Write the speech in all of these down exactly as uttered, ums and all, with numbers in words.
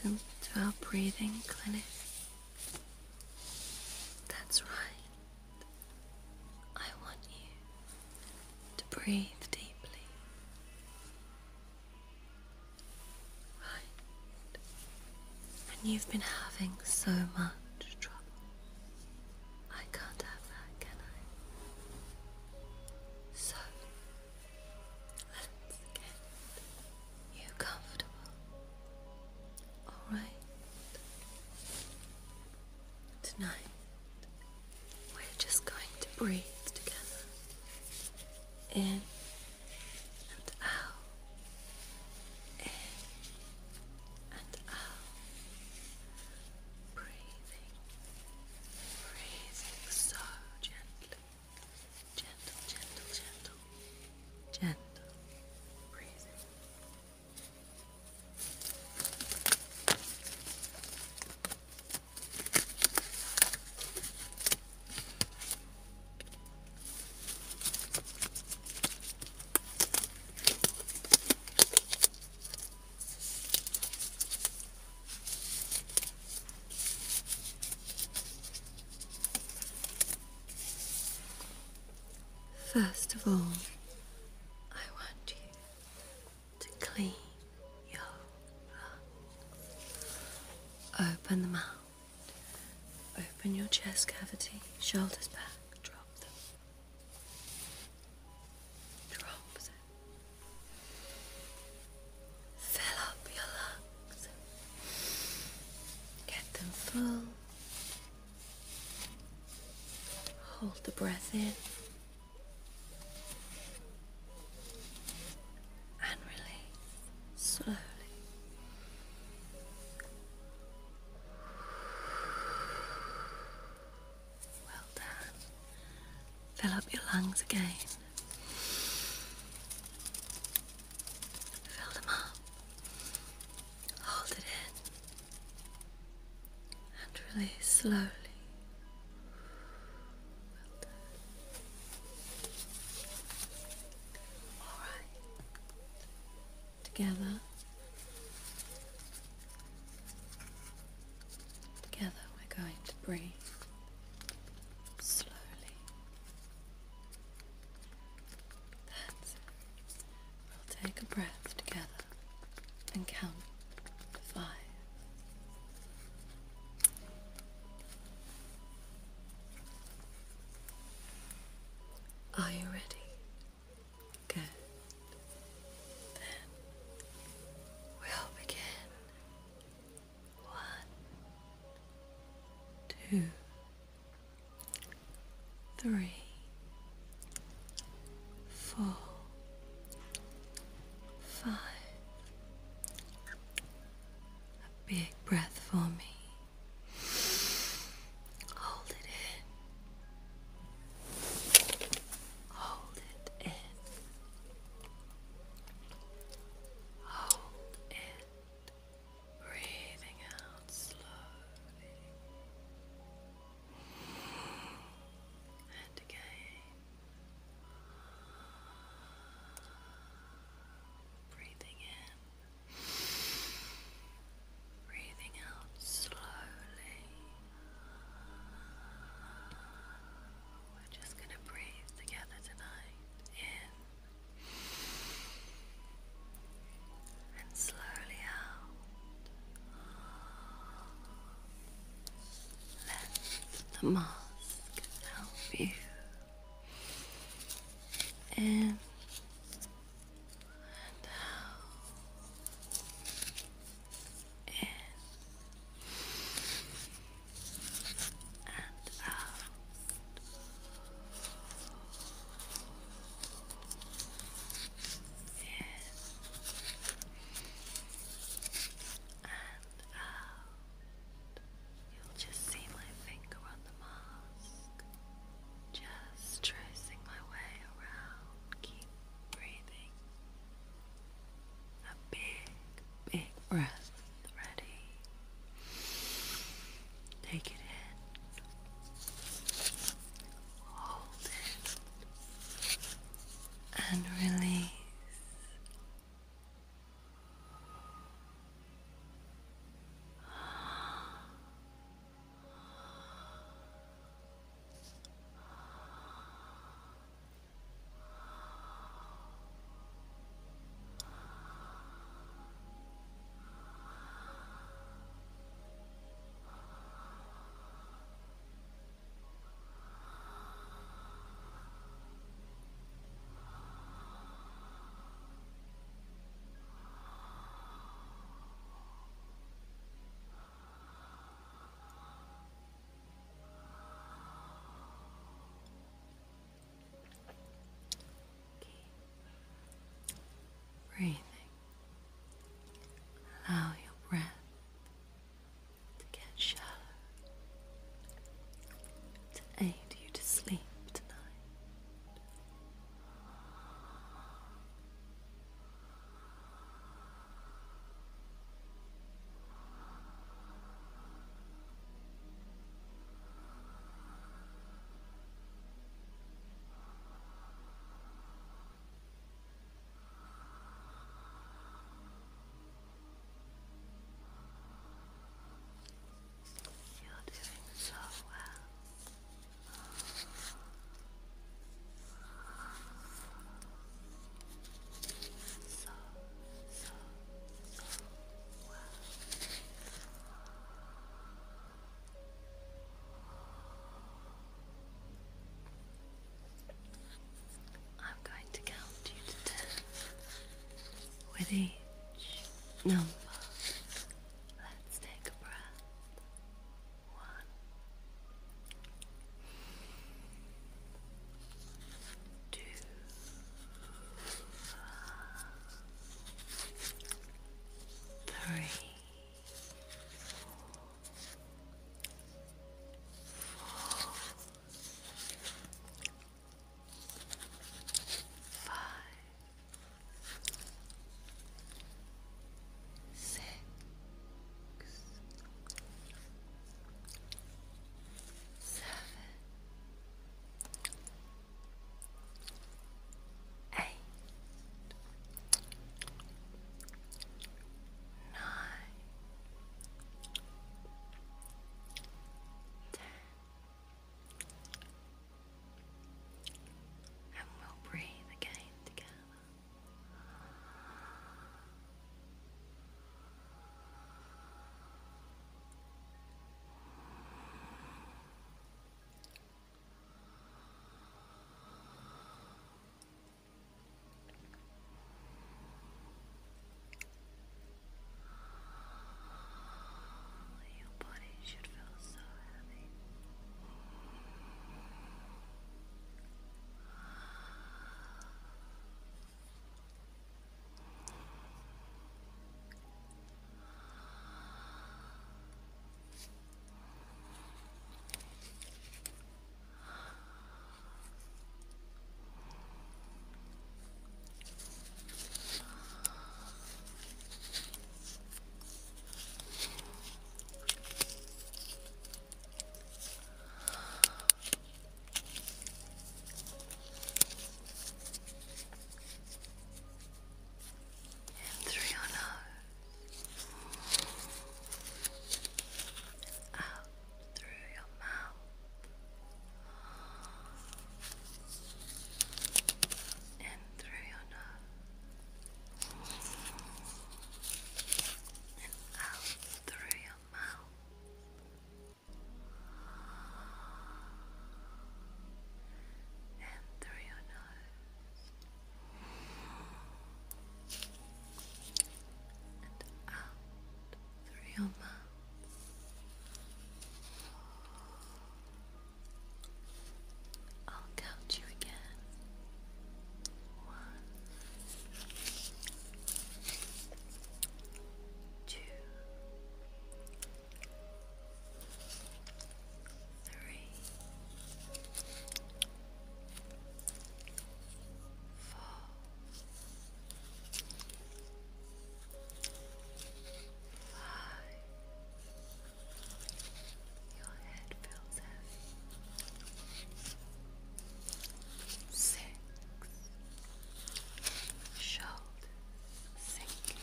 welcome to our breathing clinic. That's right. I want you to breathe deeply. Right. And you've been having so much trouble. I can't have that, can I? So, let's get you comfortable. Alright. Tonight, we're just going to breathe together. In and out. In and out. Breathing. Breathing so gently. Gentle, gentle, gentle. Gentle. Breathing. First of all, I want you to clean your lungs. Open them out. Open your chest cavity, shoulders back, drop them. Drop them. Fill up your lungs. Get them full. Hold the breath in. And release slowly. Well done. Fill up your lungs again. Fill them up. Hold it in. And release slowly. Well done. Alright. Together. Together we're going to breathe slowly. That's it. We'll take a breath together and count to five. Are you ready? Good. Then we'll begin. One, two, three, four, five. A big breath for me. Hold it in. Hold it in. Hold it. Breathing out slowly. And again. Breathing in. Breathing out slowly. We're just going to breathe together tonight. In. And slowly out. Let the mask help you. In and out. In and out. In and out. You'll just see my finger on the mask, just tracing my way around, keeping breathing. Allow your breath to get shallow to aid you to sleep tonight. You're doing so well. So, so, so well. I'm going to count you to ten. With each number, let's take a breath. One, two, three, four, five, six, seven, eight, nine, ten, and we'll breathe again together. Your body should feel so heavy. In through your nose, out through your mouth, in through your nose, and out through your mouth, in through your nose, and out through your mouth. I'll count you again. One, two, three, four, five. Your head feels heavy. Six. Shoulders sinking.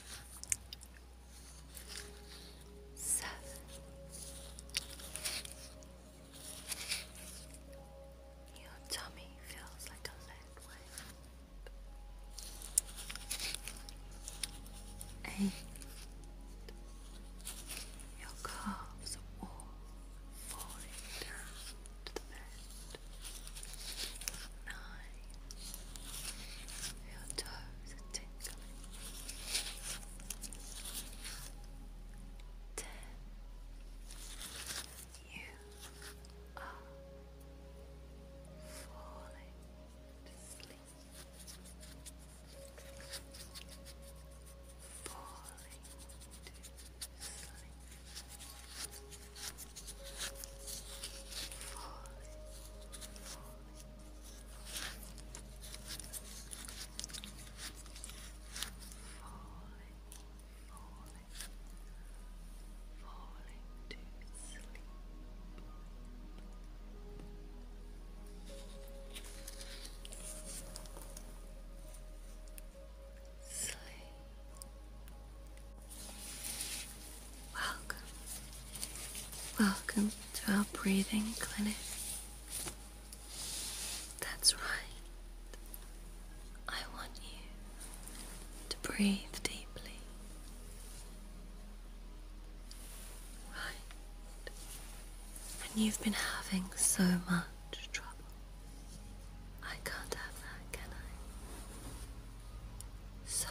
Seven. Your tummy feels like a lead weight. Eight. Your calves are all falling down to the bed. Nine. Your toes are tingling. Ten. You are falling to sleep. breathing clinic. That's right. I want you to breathe deeply. Right. And you've been having so much trouble. I can't have that, can I? So,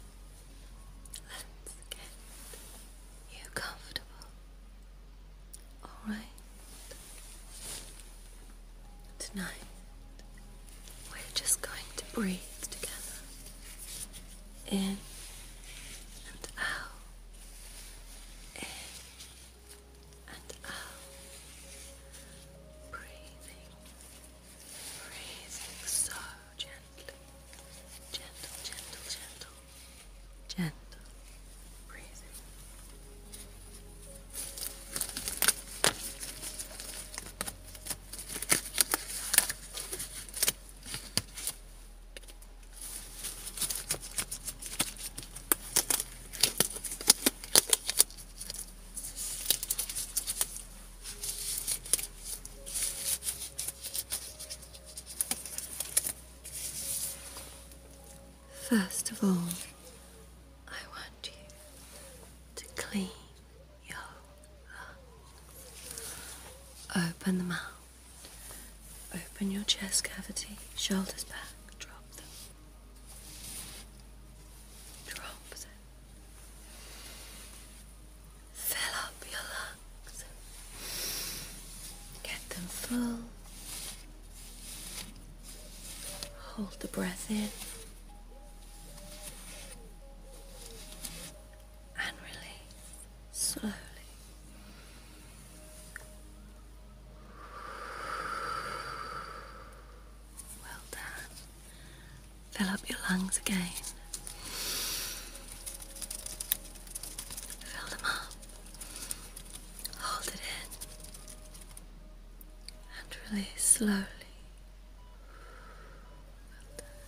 let's get you comfortable. Alright? Tonight, we're just going to breathe together. In and out. In and out. Breathing. Breathing so gently. Gentle, gentle, gentle. Gentle. Breathing. First of all, I want you to clean your lungs. Open them out. Open your chest cavity, shoulders back, drop them. Drop them. Fill up your lungs. Get them full. Hold the breath in. And release slowly. Well done. Fill up your lungs again. Fill them up. Hold it in. And release slowly. Well done.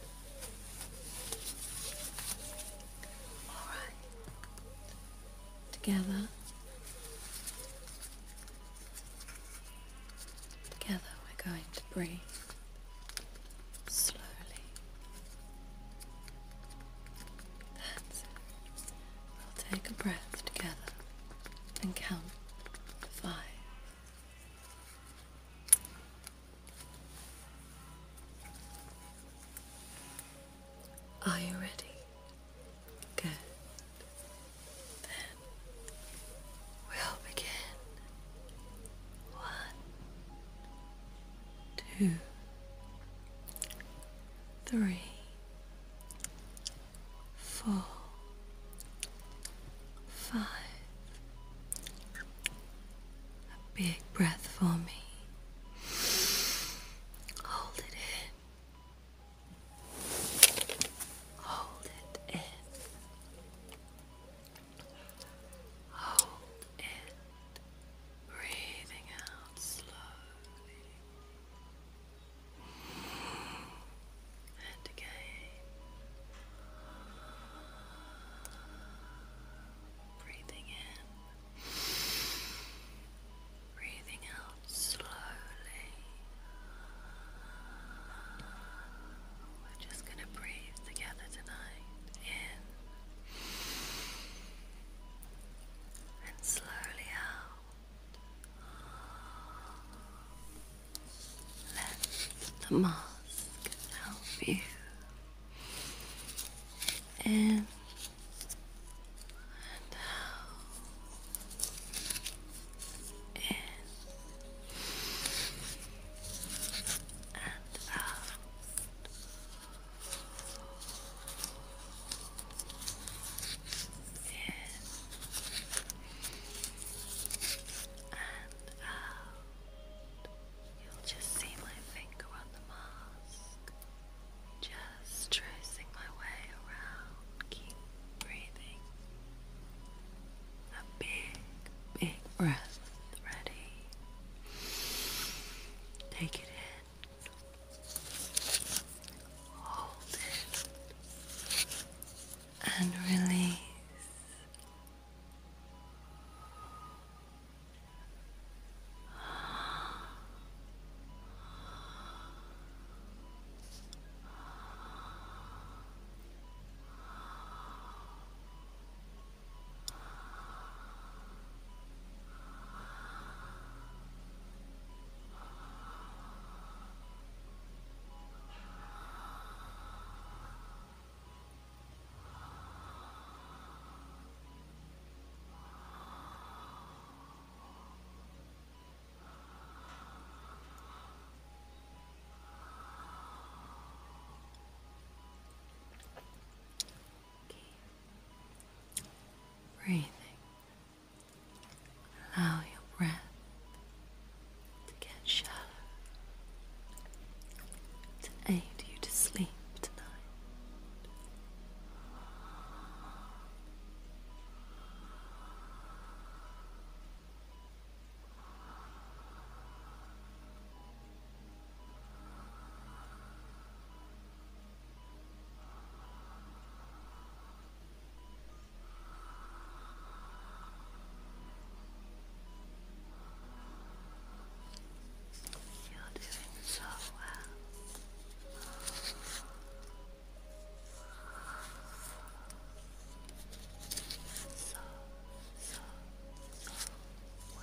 Alright. Together. Together we're going to breathe slowly. That's it. We'll take a breath together and count to five. Are you ready? Good. Then we'll begin. One, two, three, four, five. A big breath for me. Hold it in. Hold it in. Hold it. Breathing out slowly. And again. Breathing in. Breathing out slowly. We're just going to breathe together tonight. In. And slowly out. Let the mask help you. In and out. In and out. In and out. You'll just see my finger on the mask, just tracing my way around. Keep breathing. A big, big breath. Ready? Take it in. Hold it. And release. breathing. Allow your breath to get shallow to aid you to sleep tonight. You're doing so well. So, so, so well.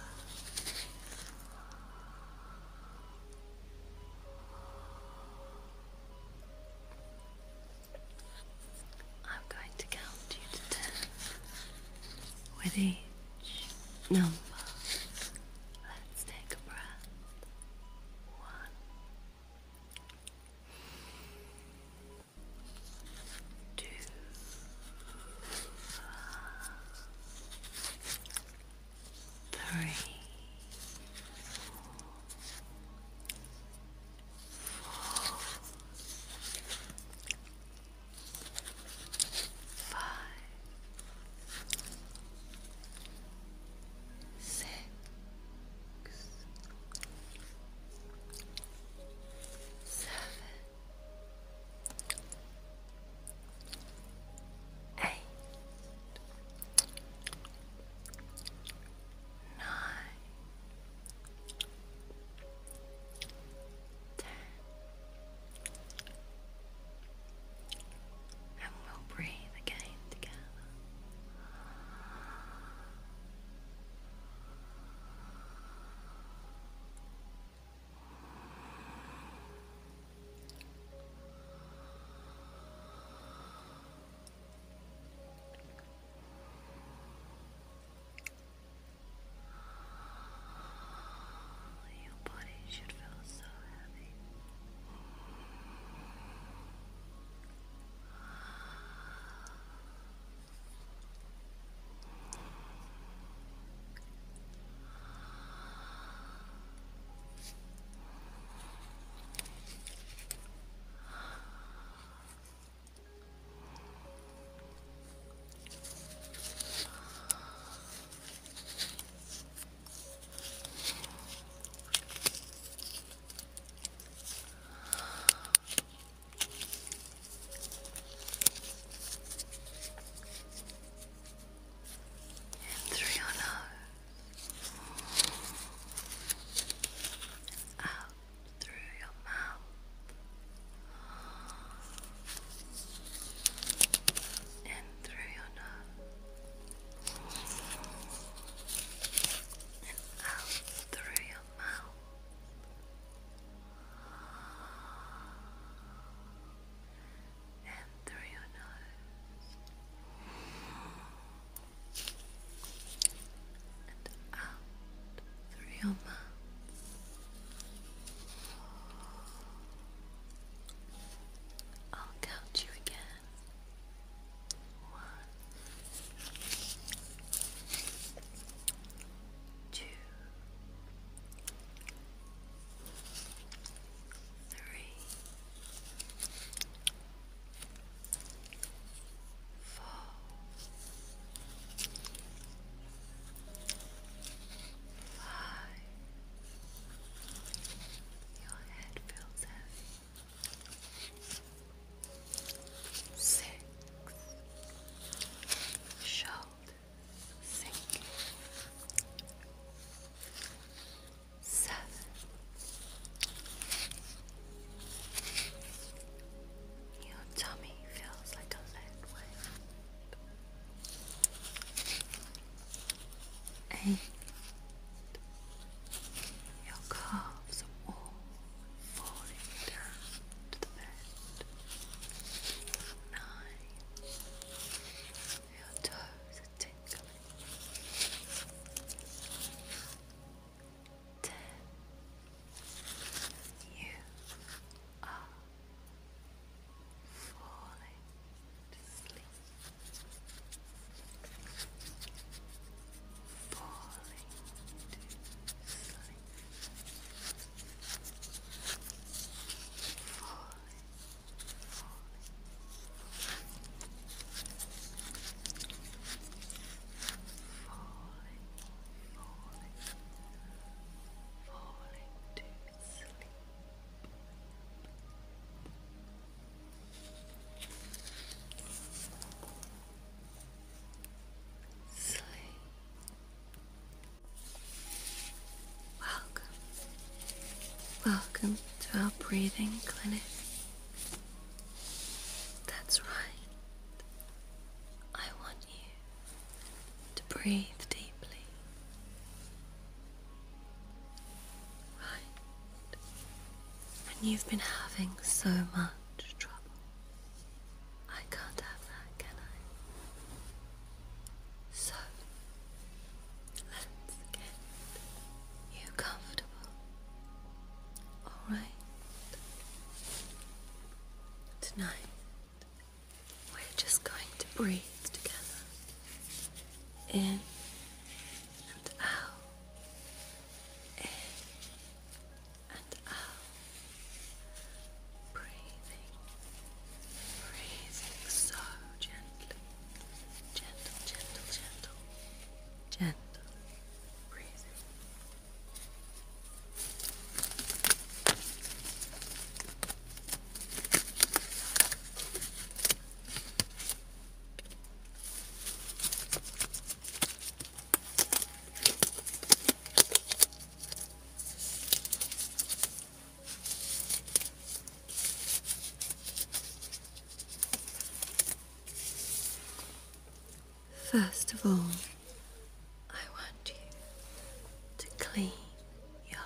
I'm going to count you to ten. With each number, let's take a breath. One, two, three, four, five, six, seven, eight, nine, ten, and we'll breathe again together. Your body should feel so heavy. In through your nose, out through your mouth. In through your nose, and out through your mouth. In through your nose, and out through your mouth. I'll count you again. One, two, three, four, five. Your head feels heavy. Six. Shoulders sinking. Seven. Your tummy feels like a lead weight. Eight. Your calves are all falling down to the bed. Nine. Your toes are tingling. Ten. You are falling to sleep. breathing clinic. That's right. I want you to breathe deeply. Right. And you've been having so much trouble. I can't have that, can I? So, let's get you comfortable. Alright? Tonight, we're just going to breathe together. In and out. In and out. Breathing. Breathing so gently. Gentle, gentle, gentle. Gentle. Breathing. First of all, I want you to clean your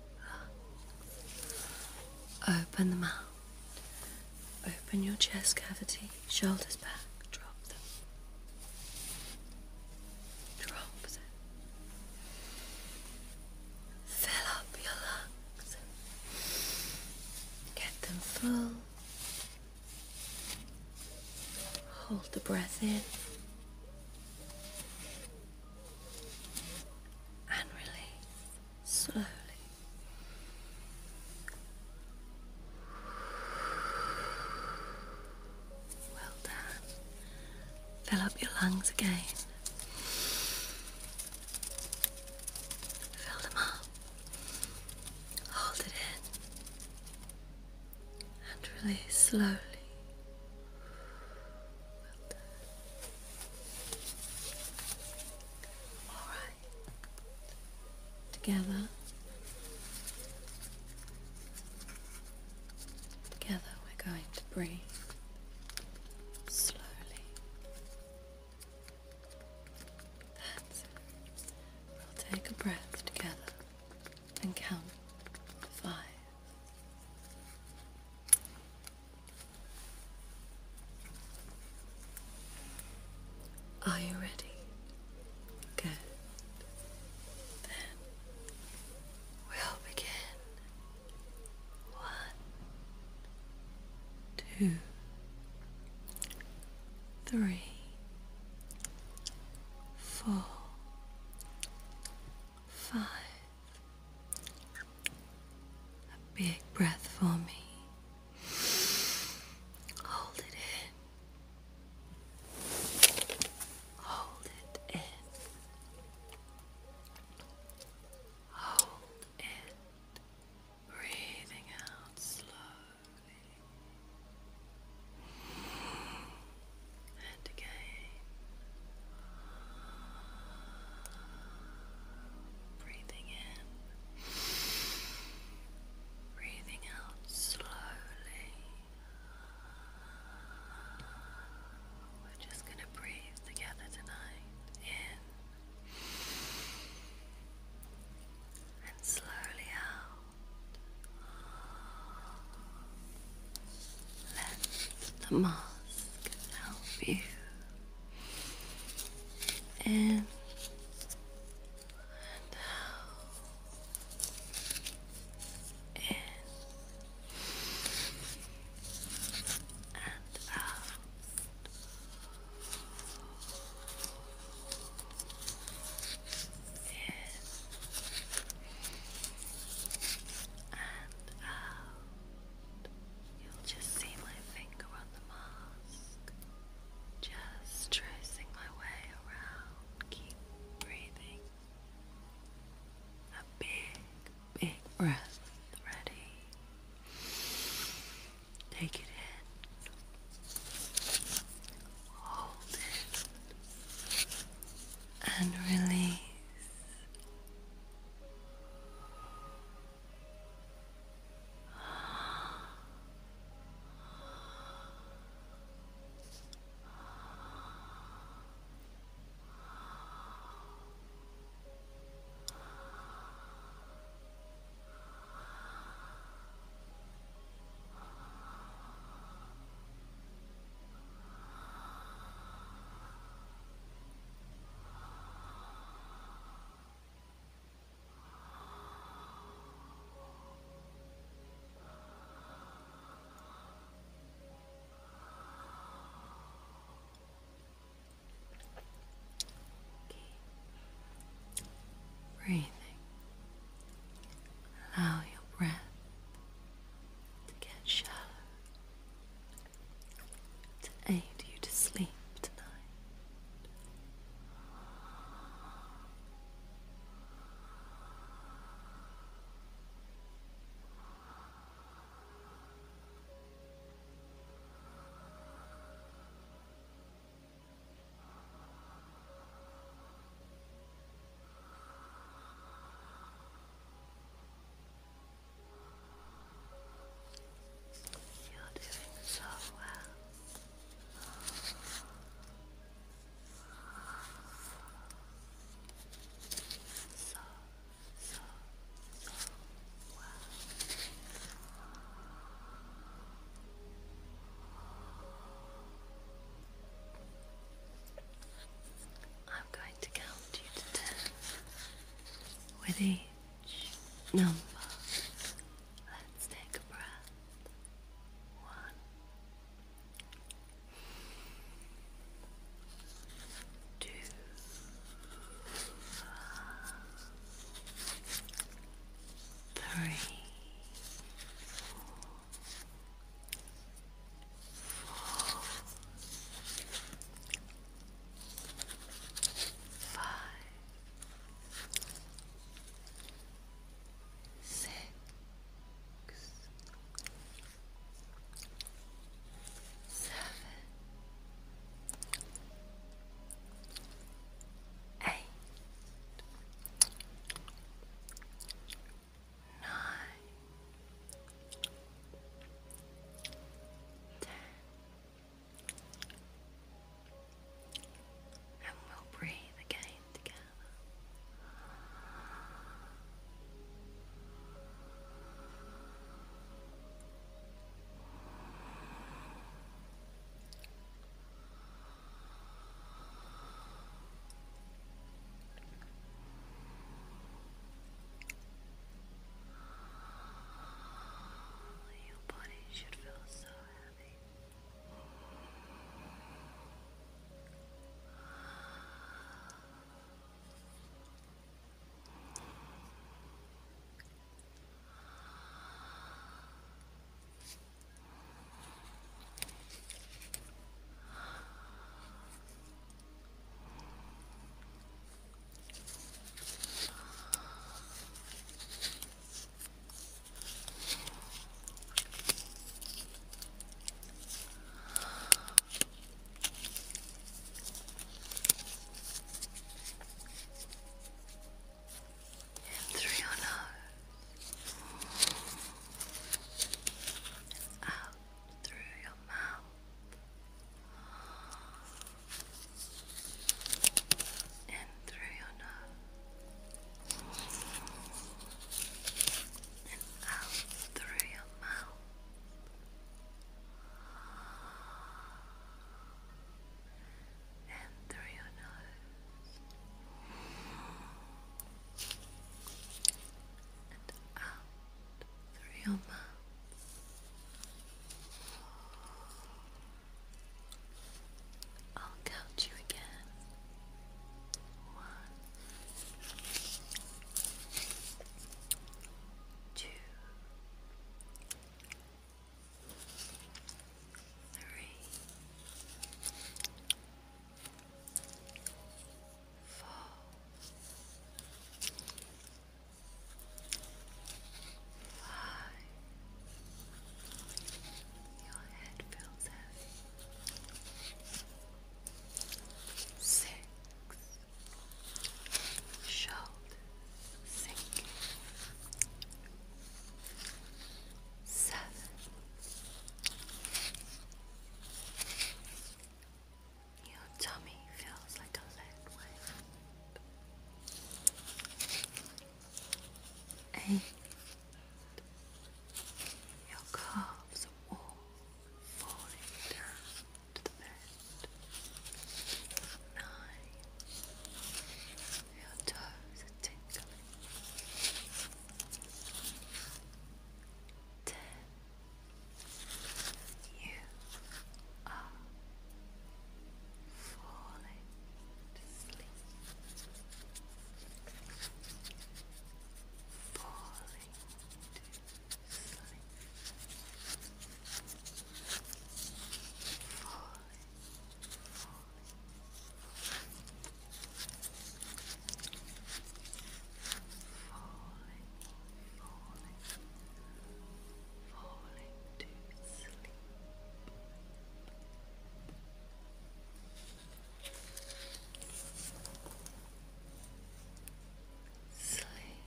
lungs. Open them out. Open your chest cavity, shoulders back, drop them. Drop them. Fill up your lungs. Get them full. Hold the breath in. And release slowly. Well done. Fill up your lungs again. Fill them up. Hold it in. And release slowly. Well done. Alright. Together. Together we're going to breathe slowly. That's it. We'll take a breath together and count to five. Are you ready? Good. Then we'll begin. One, two, three, four, five. A big breath for me. Hold it in. Hold it in. Hold it. Breathing out slowly. And again. Breathing in. Breathing out slowly. We're just going to breathe together tonight. In. And slowly out. Let the mask help you. In and out. In and out. In and out. You'll just see my finger on the mask. Just tracing my way around. Keep breathing. A big, big breath. Ready? Take it in. Hold it. And release. With each number, let's take a breath. One, two, three, four, five, six, seven, eight, nine, ten, and we'll breathe again together. Your body should feel so heavy. In through your nose, out through your mouth, in through your nose, and out through your mouth, in through your nose, and out through your mouth. I'll count you again. One, two, three, four, five. Your head feels heavy. Six. Shoulders sinking. Seven. Your tummy feels like a lead weight. Eight. Your calves are all falling down to the bed. Nine. Your toes are tingling. Ten. You are falling to sleep. Falling to sleep. Falling, falling, falling, falling to sleep. Sleep.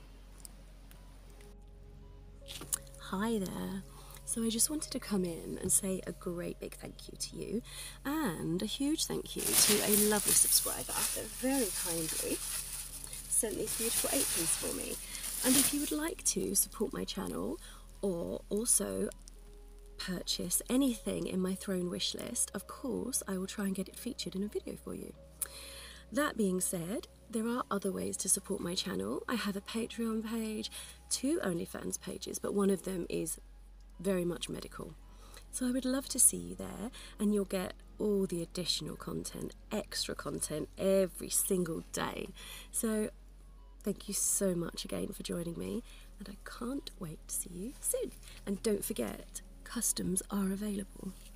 Hi there. So I just wanted to come in and say a great big thank you to you and a huge thank you to a lovely subscriber that very kindly sent these beautiful aprons for me. And if you would like to support my channel or also purchase anything in my throne wish list, of course I will try and get it featured in a video for you. That being said, there are other ways to support my channel. I have a Patreon page, two OnlyFans pages, but one of them is very much medical. So I would love to see you there, and you'll get all the additional content, extra content every single day. So thank you so much again for joining me, and I can't wait to see you soon. And don't forget, customs are available.